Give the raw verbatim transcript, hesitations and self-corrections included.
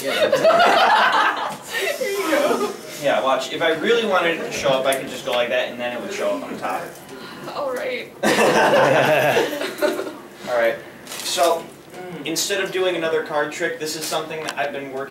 Here you go. Yeah, watch. If I really wanted it to show up, I could just go like that, and then it would show up on top. All right. All right. So, instead of doing another card trick, this is something that I've been working